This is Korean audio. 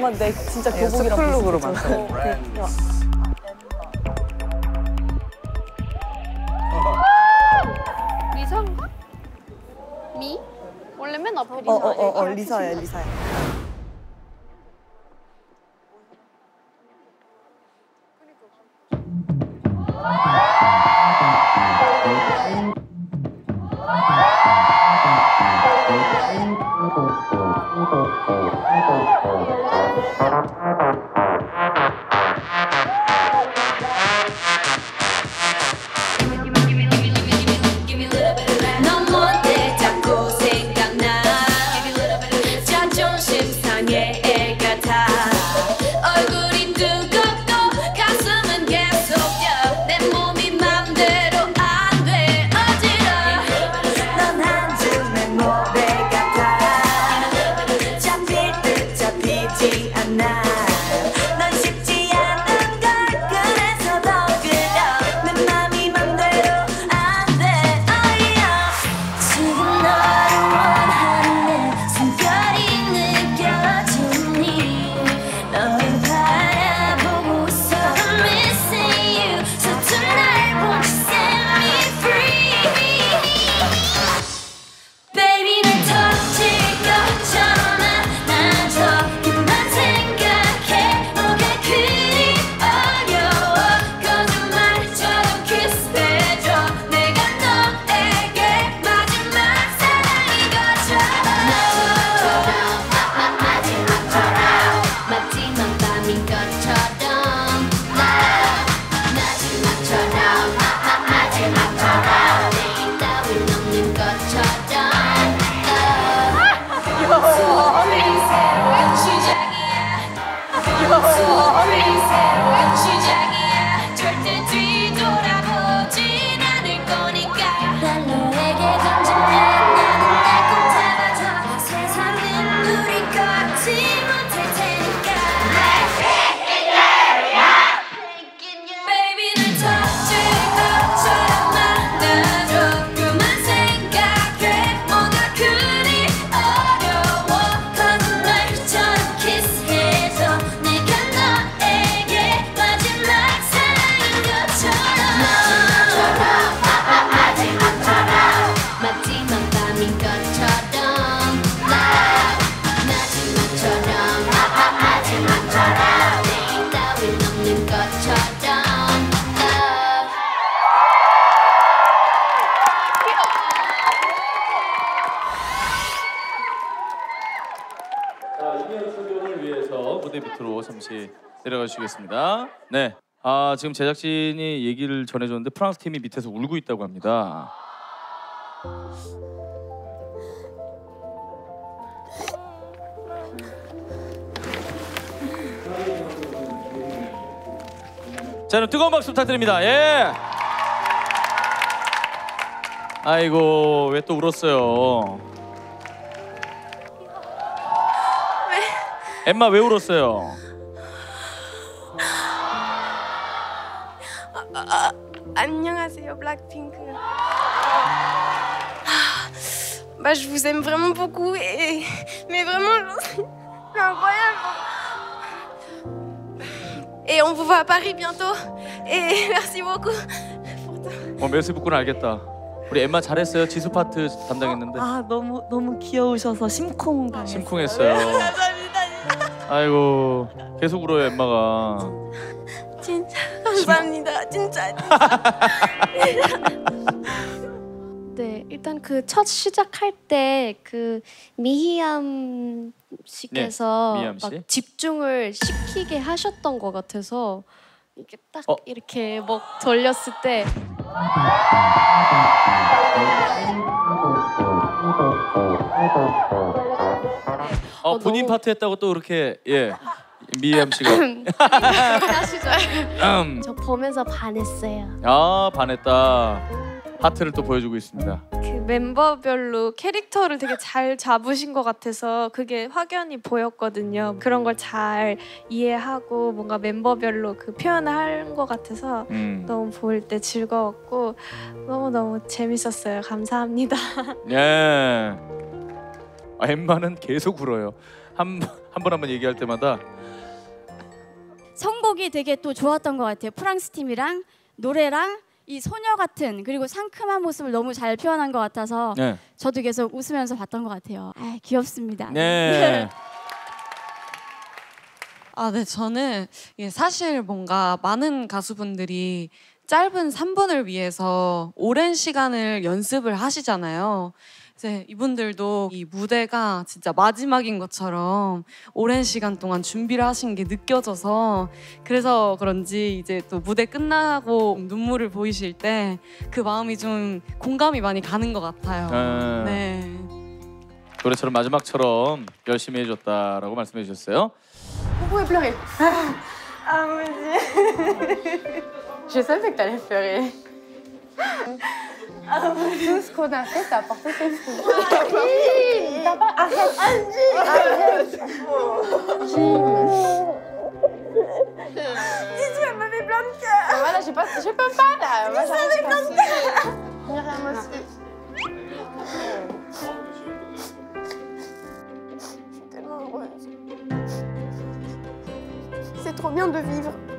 아마 내 진짜 교복이랑 스쿨룩으로 만들어. 리사인가? 미? 원래 맨 앞에 리사. 리사야, 리사야. 무대 밑으로 잠시 내려가 주시겠습니다. 네. 지금 제작진이 얘기를 전해줬는데 프랑스 팀이 밑에서 울고 있다고 합니다. 자, 그럼 뜨거운 박수 부탁드립니다. 예. 아이고, 왜 또 울었어요? 엠마 왜 울었어요? 안녕하세요, 블랙핑크. Bah, je vous aime vraiment beaucoup et mais vraiment c'est incroyable. Et on vous voit à Paris bientôt. Et merci beaucoup. 메시 북구는 알겠다. 우리 엠마 잘했어요. 지수 파트 담당했는데. 너무 귀여우셔서 심쿵 당했어요. 심쿵했어요. 감사합니다. 아이고, 계속 울어요 엠마가. 진짜 감사합니다. 진짜. 네, 일단 그 첫 시작할 때 그 미희암 씨께서 네, 미희암 씨? 막 집중을 시키게 하셨던 것 같아서 이게 딱 이렇게 막 돌렸을 때 본인 너무... 파트 했다고 또 그렇게 미희암 씨가 하시죠. 저 보면서 반했어요. 반했다. 하트를 또 보여주고 있습니다. 그 멤버별로 캐릭터를 되게 잘 잡으신 것 같아서 그게 확연히 보였거든요. 그런 걸 잘 이해하고 뭔가 멤버별로 그 표현을 한 것 같아서 너무 볼 때 즐거웠고 너무너무 재밌었어요. 감사합니다. 예. 엠마는 계속 울어요. 한 번 얘기할 때마다 편곡이 되게 또 좋았던 것 같아요. 프랑스 팀이랑 노래랑 이 소녀 같은 그리고 상큼한 모습을 너무 잘 표현한 것 같아서 네. 저도 계속 웃으면서 봤던 것 같아요. 아, 귀엽습니다. 네. 아, 네, 저는 사실 뭔가 많은 가수분들이 짧은 3분을 위해서 오랜 시간을 연습을 하시잖아요. 이제 이분들도 이 무대가 진짜 마지막인 것처럼 오랜 시간 동안 준비를 하신 게 느껴져서 그래서 그런지 이제 또 무대 끝나고 눈물을 보이실 때 그 마음이 좀 공감이 많이 가는 것 같아요. 네. 노래처럼 마지막처럼 열심히 해줬다라고 말씀해 주셨어요. Vous pouvez pleurer. 아, 뭐지? Je savais que t'allais pleurer. Tout ce qu'on a fait, t'as apporté tes fruits. Jim, t'as pas... Arrête. Arrête. Dis-tu, elle m'avait plein de cœur. Voilà, je peux pas là. Moi, j'arrive pas. Plein de cœur. Myriam aussi. Je suis tellement heureuse. C'est trop bien de vivre.